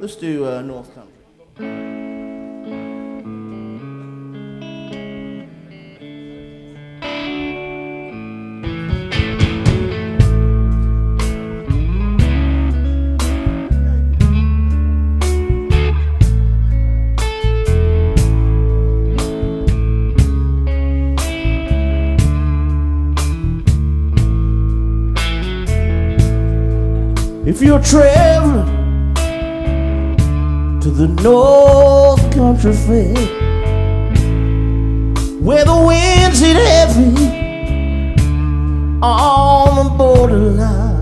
Let's do North Country. If you're traveling to the North Country Fair, where the winds hit heavy on the borderline,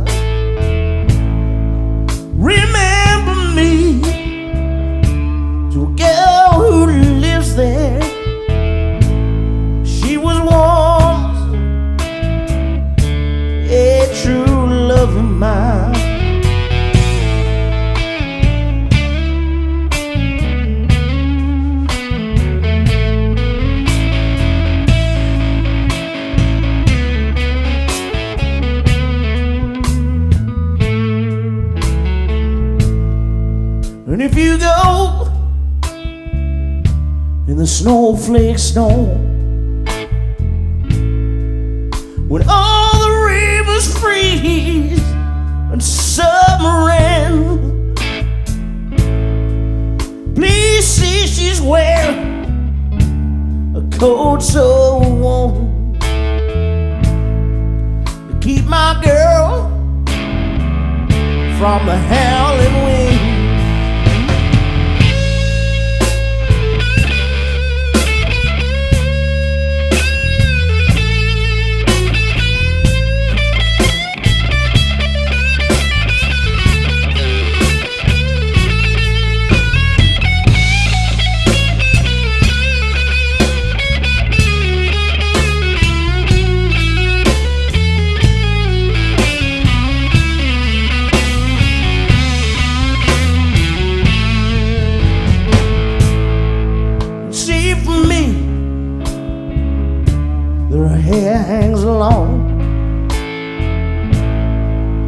remember me to a girl who lives there. She was once a true love of mine. And if you go in the snowflake storm, when all the rivers freeze and summer ends, please see she's wearing a coat so warm to keep my girl from the howling wind. Her hair hangs long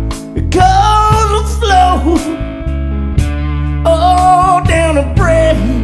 because it flows all down her breast.